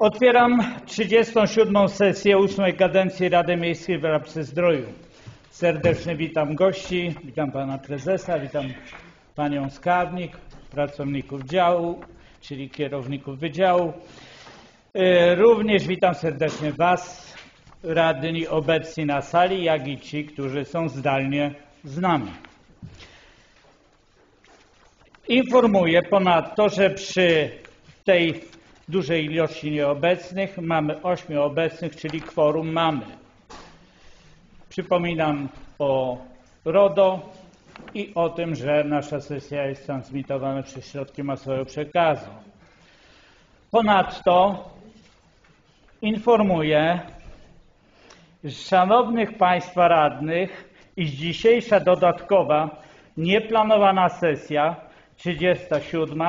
Otwieram 37. sesję 8. kadencji Rady Miejskiej w Rabce-Zdroju. Serdecznie witam gości, witam pana prezesa, witam panią skarbnik, pracowników działu, czyli kierowników wydziału. Również witam serdecznie was, radni obecni na sali, jak i ci, którzy są zdalnie z nami. Informuję ponadto, że przy tej dużej ilości nieobecnych mamy 8 obecnych, czyli kworum mamy. Przypominam o RODO i o tym, że nasza sesja jest transmitowana przez środki masowego przekazu. Ponadto informuję szanownych państwa radnych, iż dzisiejsza dodatkowa, nieplanowana sesja 37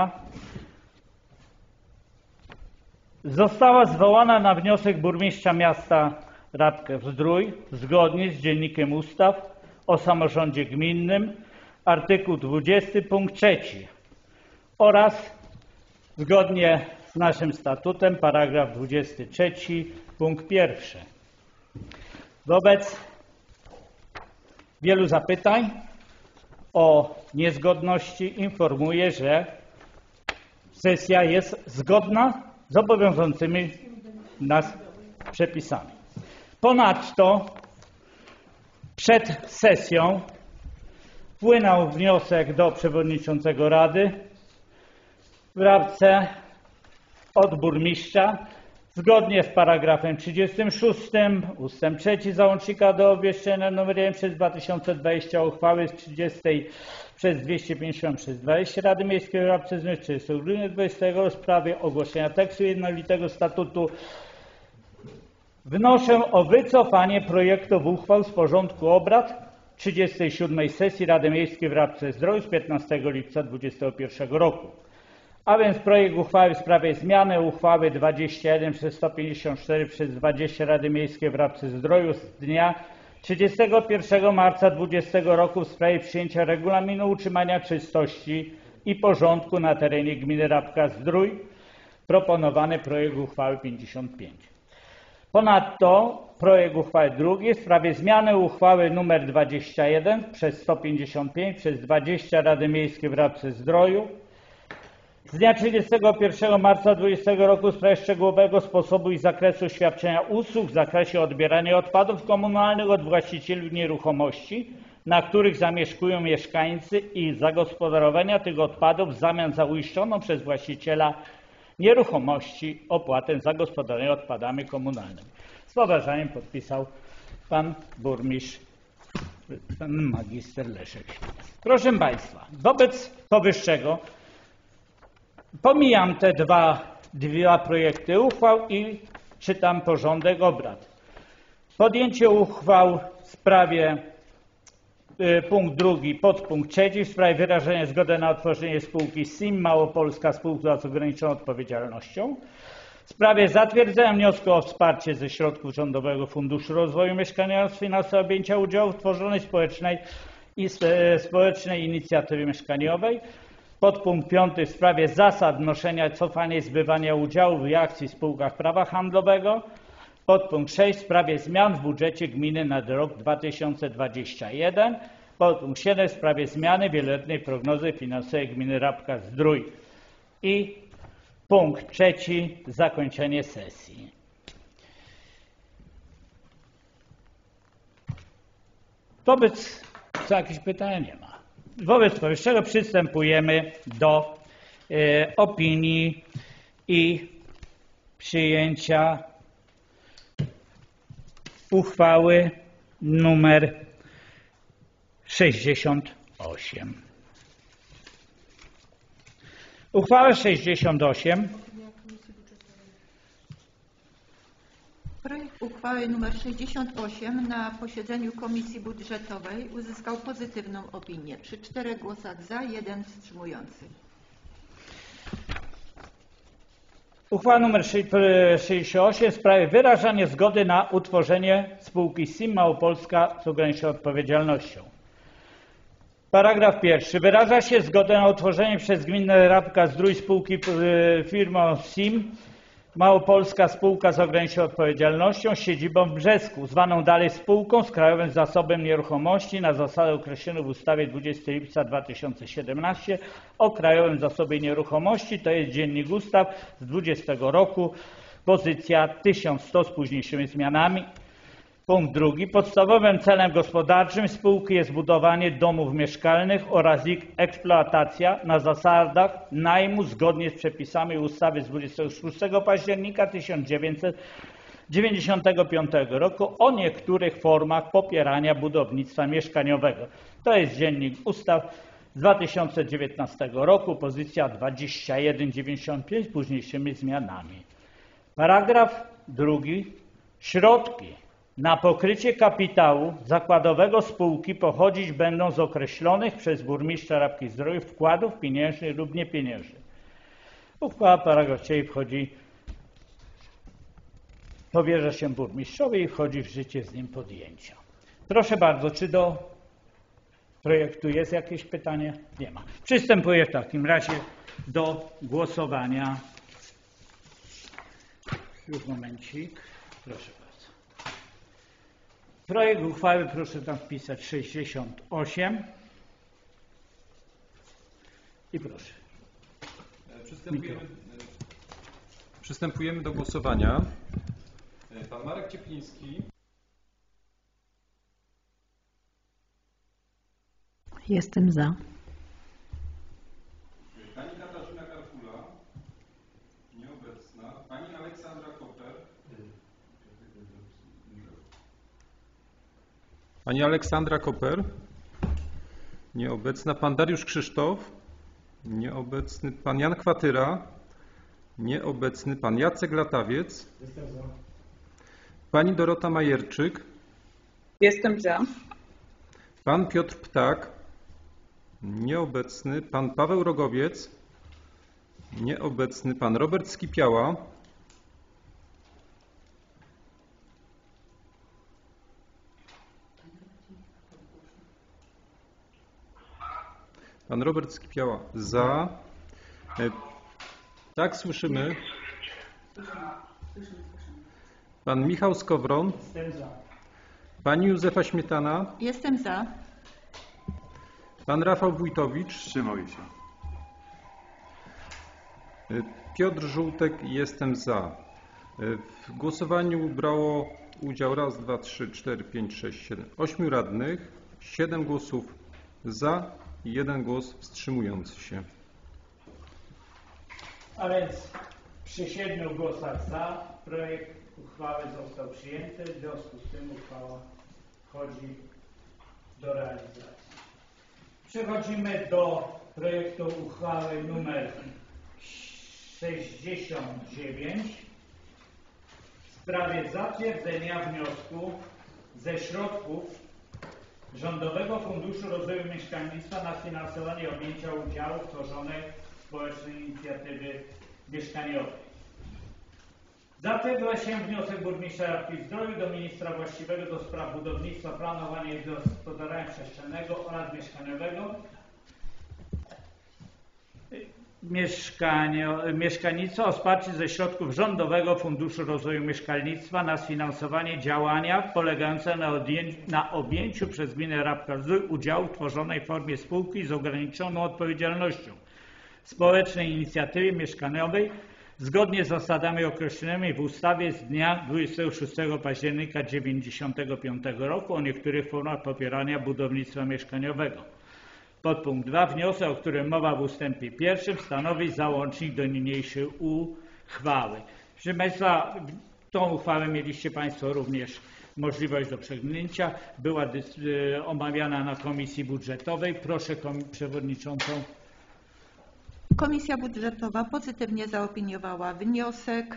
została zwołana na wniosek burmistrza miasta Rabkę-Zdrój zgodnie z Dziennikiem Ustaw o samorządzie gminnym, artykuł 20 punkt 3 oraz zgodnie z naszym statutem paragraf 23 punkt 1. Wobec wielu zapytań o niezgodności informuję, że sesja jest zgodna z obowiązującymi nas przepisami. Ponadto przed sesją wpłynął wniosek do przewodniczącego Rady w Rabce od burmistrza zgodnie z paragrafem 36 ustęp 3 załącznika do obwieszczenia nr 1 przez 2020 uchwały z 30 przez 250 przez 20 Rady Miejskiej w Rabce z 30 grudnia 20 w sprawie ogłoszenia tekstu jednolitego statutu wnoszę o wycofanie projektów uchwał z porządku obrad 37. sesji Rady Miejskiej w Rabce-Zdroju z 15 lipca 2021 roku. A więc projekt uchwały w sprawie zmiany uchwały 21 przez 154 przez 20 Rady Miejskiej w Rabce-Zdroju z dnia 31 marca 2020 roku w sprawie przyjęcia regulaminu utrzymania czystości i porządku na terenie gminy Rabka-Zdrój. Proponowany projekt uchwały 55. Ponadto projekt uchwały drugi w sprawie zmiany uchwały nr 21 przez 155 przez 20 Rady Miejskiej w Rabce-Zdroju z dnia 31 marca 2020 roku w sprawie szczegółowego sposobu i zakresu świadczenia usług w zakresie odbierania odpadów komunalnych od właścicieli nieruchomości, na których zamieszkują mieszkańcy i zagospodarowania tych odpadów w zamian za uiszczoną przez właściciela nieruchomości opłatę za gospodarowanie odpadami komunalnymi. Z poważaniem podpisał pan burmistrz, pan magister Leszek. Proszę państwa, wobec powyższego pomijam te dwa projekty uchwał i czytam porządek obrad. Podjęcie uchwał w sprawie punkt drugi, podpunkt 3 w sprawie wyrażenia zgody na utworzenie spółki SIM Małopolska Spółka z ograniczoną odpowiedzialnością. W sprawie zatwierdzenia wniosku o wsparcie ze środków Rządowego Funduszu Rozwoju Mieszkaniowego z finansowania objęcia udziału w tworzonej społecznej inicjatywie mieszkaniowej. Podpunkt 5 w sprawie zasad wnoszenia, cofania i zbywania udziałów i akcji w spółkach prawa handlowego. Podpunkt 6 w sprawie zmian w budżecie gminy na rok 2021. Podpunkt 7 w sprawie zmiany wieloletniej prognozy finansowej gminy Rabka-Zdrój. I punkt 3 zakończenie sesji. Wobec co jakieś pytania nie ma. Wobec powyższego przystępujemy do opinii i przyjęcia uchwały numer 68. Uchwała 68. Projekt uchwały nr 68 na posiedzeniu Komisji Budżetowej uzyskał pozytywną opinię przy 4 głosach za, 1 wstrzymujący. Uchwała nr 68 w sprawie wyrażania zgody na utworzenie spółki SIM Małopolska z ograniczoną odpowiedzialnością. Paragraf 1. Wyraża się zgodę na utworzenie przez gminę Rabka-Zdrój spółki firmą SIM Małopolska Spółka z ograniczoną odpowiedzialnością z siedzibą w Brzesku, zwaną dalej spółką z Krajowym Zasobem Nieruchomości na zasadę określoną w ustawie 20 lipca 2017 o Krajowym Zasobie Nieruchomości, to jest Dziennik Ustaw z 20 roku, pozycja 1100 z późniejszymi zmianami. Punkt drugi. Podstawowym celem gospodarczym spółki jest budowanie domów mieszkalnych oraz ich eksploatacja na zasadach najmu zgodnie z przepisami ustawy z 26 października 1995 roku o niektórych formach popierania budownictwa mieszkaniowego. To jest Dziennik Ustaw z 2019 roku, pozycja 2195 z późniejszymi zmianami. Paragraf drugi. Środki na pokrycie kapitału zakładowego spółki pochodzić będą z określonych przez burmistrza Rabki-Zdroju wkładów pieniężnych lub niepieniężnych. Uchwała paragraf 3 powierza się burmistrzowi i wchodzi w życie z dniem podjęcia. Proszę bardzo, czy do projektu jest jakieś pytanie? Nie ma. Przystępuję w takim razie do głosowania. Już momencik. Proszę bardzo. Projekt uchwały, proszę tam wpisać 68 i proszę. Przystępujemy do głosowania. Pan Marek Ciepliński. Jestem za. Pani Katarzyna Karkula. Nieobecna. Pani Aleksandra Koper. Pani Aleksandra Koper. Nieobecna. Pan Dariusz Krzysztof. Nieobecny. Pan Jan Kwatyra. Nieobecny. Pan Jacek Latawiec. Jestem za. Pani Dorota Majerczyk. Jestem za. Pan Piotr Ptak. Nieobecny. Pan Paweł Rogowiec. Nieobecny. Pan Robert Skipiała. Pan Robert Skipiała za. Tak, słyszymy. Pan Michał Skowron. Jestem za. Pani Józefa Śmietana. Jestem za. Pan Rafał Wójtowicz. Wstrzymuję się. Piotr Żółtek. Jestem za. W głosowaniu brało udział 1, 2, 3, 4, 5, 6, 7, 8 radnych. 7 głosów za i 1 głos wstrzymujący się. A więc przy 7 głosach za projekt uchwały został przyjęty. W związku z tym uchwała wchodzi do realizacji. Przechodzimy do projektu uchwały nr 69 w sprawie zatwierdzenia wniosku ze środków Rządowego Funduszu Rozwoju Mieszkalnictwa na sfinansowanie objęcia udziału w tworzonej społecznej inicjatywy mieszkaniowej. Zatwierdza się wniosek burmistrza Rabki-Zdroju do ministra właściwego do spraw budownictwa, planowania i gospodarowania przestrzennego oraz mieszkaniowego, mieszkalnictwa o wsparcie ze środków Rządowego Funduszu Rozwoju Mieszkalnictwa na sfinansowanie działania polegające na objęciu przez gminę Rabka-Zdrój udziału w tworzonej formie spółki z ograniczoną odpowiedzialnością społecznej inicjatywy mieszkaniowej zgodnie z zasadami określonymi w ustawie z dnia 26 października 1995 roku o niektórych formach popierania budownictwa mieszkaniowego. Podpunkt 2. Wniosek, o którym mowa w ustępie 1, stanowi załącznik do niniejszej uchwały. Proszę Państwa, tą uchwałę mieliście Państwo również możliwość do przeglądnięcia. Była omawiana na Komisji Budżetowej. Proszę Przewodniczącą. Komisja Budżetowa pozytywnie zaopiniowała wniosek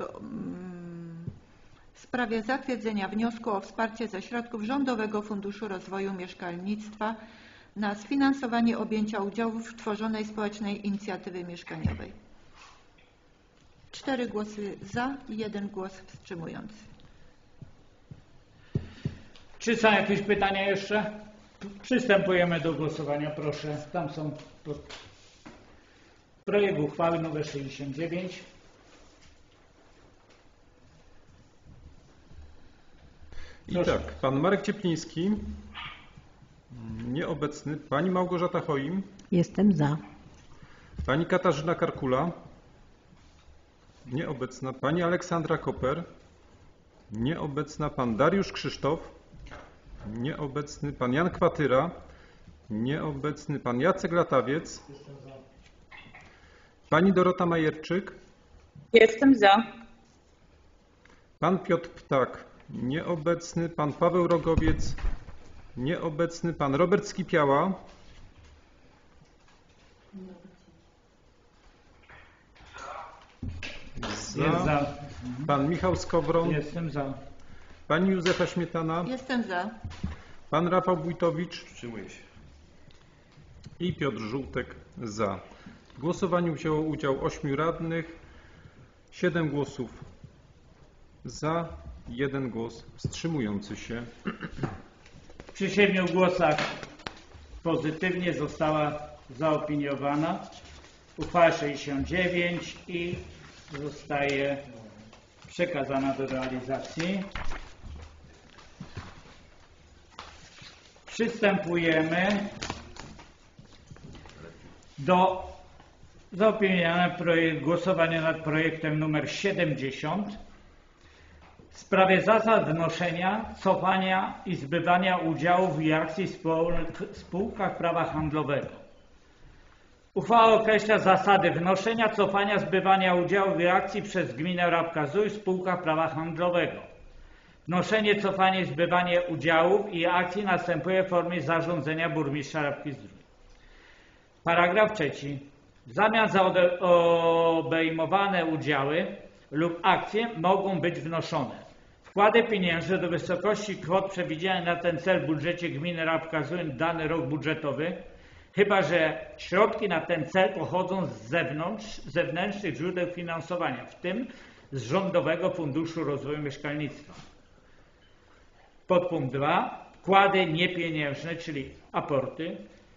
w sprawie zatwierdzenia wniosku o wsparcie ze środków Rządowego Funduszu Rozwoju Mieszkalnictwa na sfinansowanie objęcia udziału w tworzonej społecznej inicjatywy mieszkaniowej. 4 głosy za i 1 głos wstrzymujący. Czy są jakieś pytania jeszcze? Przystępujemy do głosowania. Proszę. Tam są projekt uchwały nr 69. I tak, pan Marek Ciepliński, nieobecny, pani Małgorzata Choim, Jestem za. pani Katarzyna Karkula, nieobecna, pani Aleksandra Koper, nieobecna, pan Dariusz Krzysztof, nieobecny, pan Jan Kwatyra, nieobecny, pan Jacek Latawiec, pani Dorota Majerczyk, Jestem za. pan Piotr Ptak, nieobecny, pan Paweł Rogowiec, nieobecny, pan Robert Skipiała, Jest za. pan Michał Skowron, Jestem za. pani Józefa Śmietana, Jestem za. pan Rafał Wójtowicz Wstrzymuję się. i Piotr Żółtek za. W głosowaniu wzięło udział 8 radnych, 7 głosów za, 1 głos wstrzymujący się. Przy 7 głosach pozytywnie została zaopiniowana uchwała 69 i zostaje przekazana do realizacji. Przystępujemy do zaopiniowania głosowania nad projektem nr 70 w sprawie zasad wnoszenia, cofania i zbywania udziałów i akcji w spółkach prawa handlowego. Uchwała określa zasady wnoszenia, cofania, zbywania udziałów i akcji przez gminę Rabka-Zdrój w spółkach prawa handlowego. Wnoszenie, cofanie i zbywanie udziałów i akcji następuje w formie zarządzenia burmistrza Rabki-Zdrój. Paragraf 3. W zamian za obejmowane udziały lub akcje mogą być wnoszone wkłady pieniężne do wysokości kwot przewidzianych na ten cel w budżecie gminy Rabka-Zdrój na dany rok budżetowy, chyba że środki na ten cel pochodzą z zewnętrznych źródeł finansowania, w tym z Rządowego Funduszu Rozwoju Mieszkalnictwa. Podpunkt 2. Wkłady niepieniężne, czyli aporty.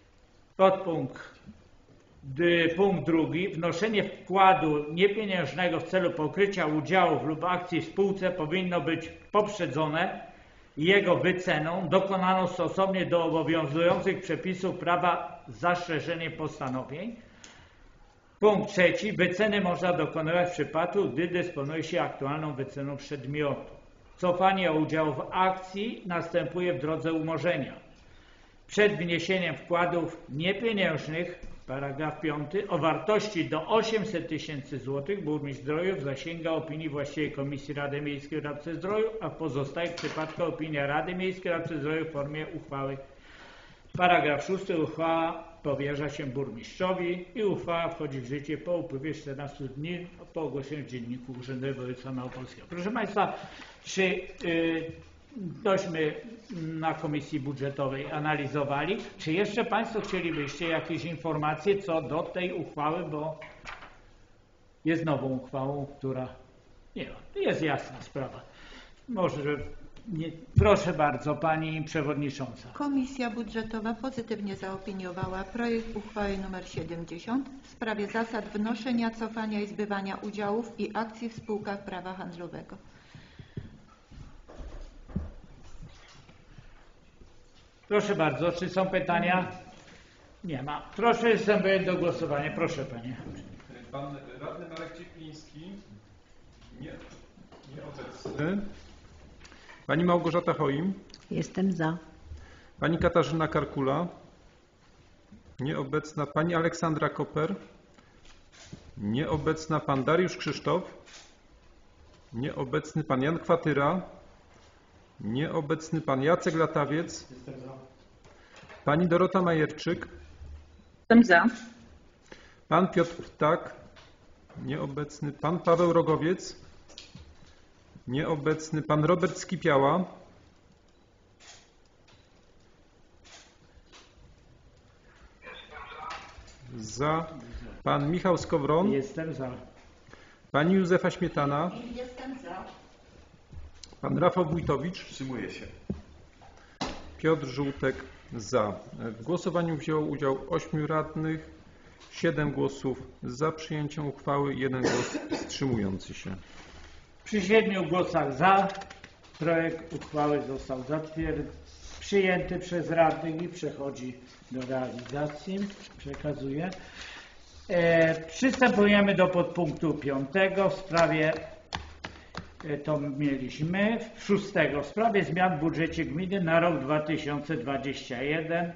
Punkt 2. Wnoszenie wkładu niepieniężnego w celu pokrycia udziałów lub akcji w spółce powinno być poprzedzone jego wyceną dokonaną stosownie do obowiązujących przepisów prawa z zastrzeżeniem postanowień. Punkt 3. Wyceny można dokonywać w przypadku, gdy dysponuje się aktualną wyceną przedmiotu. Cofanie udziałów w akcji następuje w drodze umorzenia. Przed wniesieniem wkładów niepieniężnych, paragraf 5, o wartości do 800 000 złotych burmistrz Zdrojów zasięga opinii właściwej Komisji Rady Miejskiej w Rabce-Zdroju, a w pozostałych przypadkach opinia Rady Miejskiej w Rabce-Zdroju w formie uchwały. Paragraf 6. Uchwała powierza się burmistrzowi i uchwała wchodzi w życie po upływie 14 dni po ogłoszeniu w Dzienniku Urzędowym Województwa Małopolskiego. Proszę Państwa, czy tośmy na Komisji Budżetowej analizowali, czy jeszcze Państwo chcielibyście jakieś informacje co do tej uchwały, bo jest nową uchwałą, która nie ma. To jest jasna sprawa. Może nie, proszę bardzo, Pani Przewodnicząca. Komisja Budżetowa pozytywnie zaopiniowała projekt uchwały nr 70 w sprawie zasad wnoszenia, cofania i zbywania udziałów i akcji w spółkach prawa handlowego. Proszę bardzo, czy są pytania? Nie ma. Proszę, przystępuję do głosowania. Proszę Panie. Pan radny Marek Ciepliński, nieobecny. Pani Małgorzata Choim, Jestem za. pani Katarzyna Karkula, nieobecna, pani Aleksandra Koper, nieobecna, pan Dariusz Krzysztof, nieobecny, pan Jan Kwatyra, nieobecny, pan Jacek Latawiec, pani Dorota Majerczyk, Jestem za. pan Piotr Ptak, nieobecny, pan Paweł Rogowiec, nieobecny, pan Robert Skipiała, za, pan Michał Skowron, Jestem za. pani Józefa Śmietana, Jestem za. pan Rafał Wójtowicz, Wstrzymuję się. Piotr Żółtek za. W głosowaniu wzięło udział 8 radnych, 7 głosów za przyjęciem uchwały, 1 głos wstrzymujący się. Przy 7 głosach za Projekt uchwały został przyjęty przez radnych i przechodzi do realizacji. Przekazuję. Przystępujemy do podpunktu 5 w sprawie, to mieliśmy, 6 w sprawie zmian w budżecie gminy na rok 2021.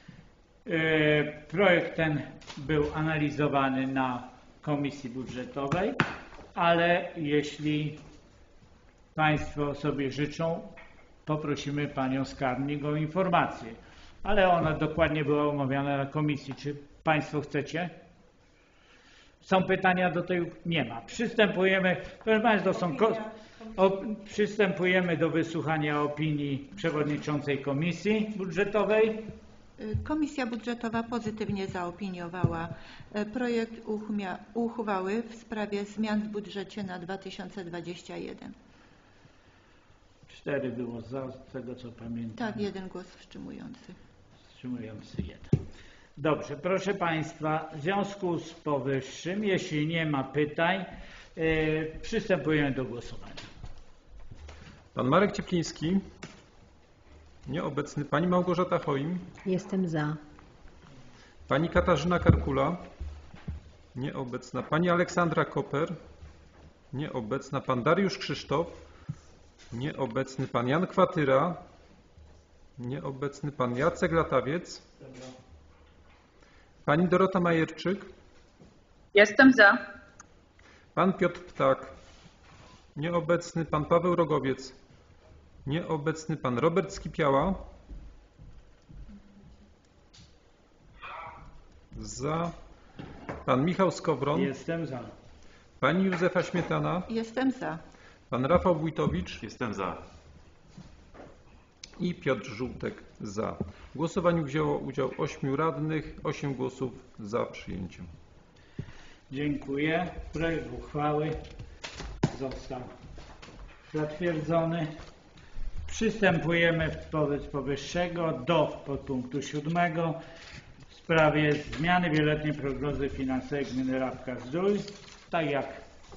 Projekt ten był analizowany na komisji budżetowej, ale jeśli Państwo sobie życzą, poprosimy Panią Skarbnik o informację, ale ona dokładnie była omawiana na komisji. Czy Państwo chcecie? Są pytania do tej? Nie ma. Przystępujemy, proszę Państwa, przystępujemy do wysłuchania opinii przewodniczącej komisji budżetowej. Komisja budżetowa pozytywnie zaopiniowała projekt uchwały w sprawie zmian w budżecie na 2021. 4 było za, z tego co pamiętam. Tak, 1 głos wstrzymujący. Wstrzymujący 1. Dobrze, proszę Państwa, w związku z powyższym, jeśli nie ma pytań, przystępujemy do głosowania. Pan Marek Ciepliński. Nieobecny. Pani Małgorzata Choim. Jestem za. Pani Katarzyna Karkula. Nieobecna. Pani Aleksandra Koper. Nieobecna. Pan Dariusz Krzysztof. Nieobecny. Pan Jan Kwatyra. Nieobecny. Pan Jacek Latawiec. Pani Dorota Majerczyk. Jestem za. Pan Piotr Ptak. Nieobecny. Pan Paweł Rogowiec. Nieobecny. Pan Robert Skipiała. Za. Pan Michał Skowron. Jestem za. Pani Józefa Śmietana. Jestem za. Pan Rafał Wójtowicz. Jestem za. I Piotr Żółtek za. W głosowaniu wzięło udział 8 radnych, 8 głosów za przyjęciem. Dziękuję. Projekt uchwały został zatwierdzony. Przystępujemy wobec powyższego do podpunktu 7 w sprawie zmiany wieloletniej prognozy finansowej gminy Rabka-Zdrój. Tak jak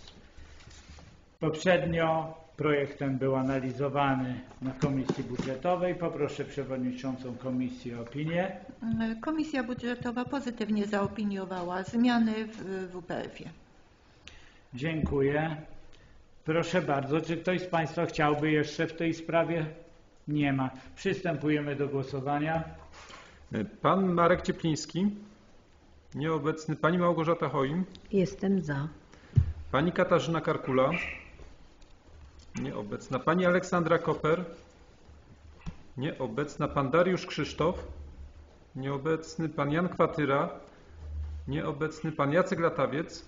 poprzednio, projekt ten był analizowany na komisji budżetowej. Poproszę przewodniczącą komisji o opinię. Komisja budżetowa pozytywnie zaopiniowała zmiany w WPF-ie. Dziękuję. Proszę bardzo, czy ktoś z Państwa chciałby jeszcze w tej sprawie? Nie ma. Przystępujemy do głosowania. Pan Marek Ciepliński. Nieobecny. Pani Małgorzata Choim. Jestem za. Pani Katarzyna Karkula. Nieobecna. Pani Aleksandra Koper. Nieobecna. Pan Dariusz Krzysztof. Nieobecny. Pan Jan Kwatyra. Nieobecny. Pan Jacek Latawiec.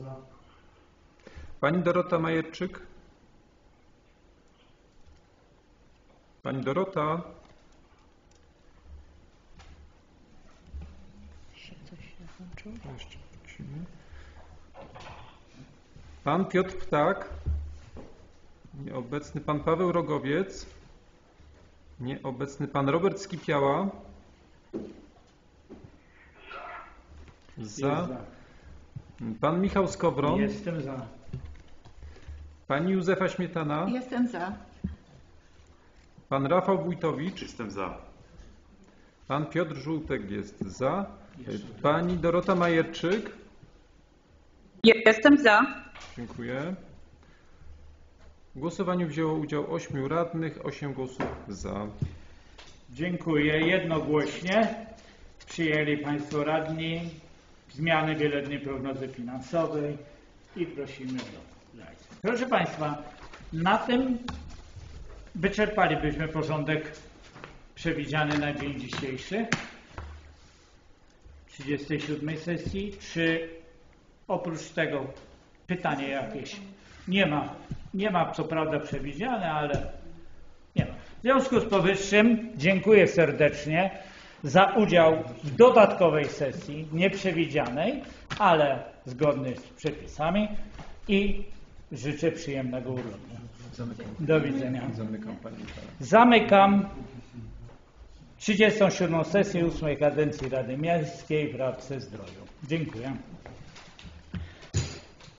Pani Dorota Majerczyk. Pani Dorota. Jeszcze prosimy. Pan Piotr Ptak. Nieobecny. Pan Paweł Rogowiec. Nieobecny. Pan Robert Skipiała. Za. Pan Michał Skowron. Jestem za. Pani Józefa Śmietana. Jestem za. Pan Rafał Wójtowicz. Jestem za. Pan Piotr Żółtek jest za. Pani Dorota Majerczyk. Jestem za. Dziękuję. W głosowaniu wzięło udział 8 radnych, 8 głosów za. Dziękuję. Jednogłośnie przyjęli Państwo radni zmiany wieloletniej prognozy finansowej i prosimy o realizację. Proszę Państwa, na tym wyczerpalibyśmy porządek przewidziany na dzień dzisiejszy 37 sesji. Czy oprócz tego pytanie jakieś? Nie ma co prawda przewidziane, ale nie ma. W związku z powyższym dziękuję serdecznie za udział w dodatkowej sesji, nieprzewidzianej, ale zgodnej z przepisami i życzę przyjemnego urlopu. Do widzenia. Zamykam 37. sesję 8. kadencji Rady Miejskiej w Rabce-Zdroju. Dziękuję.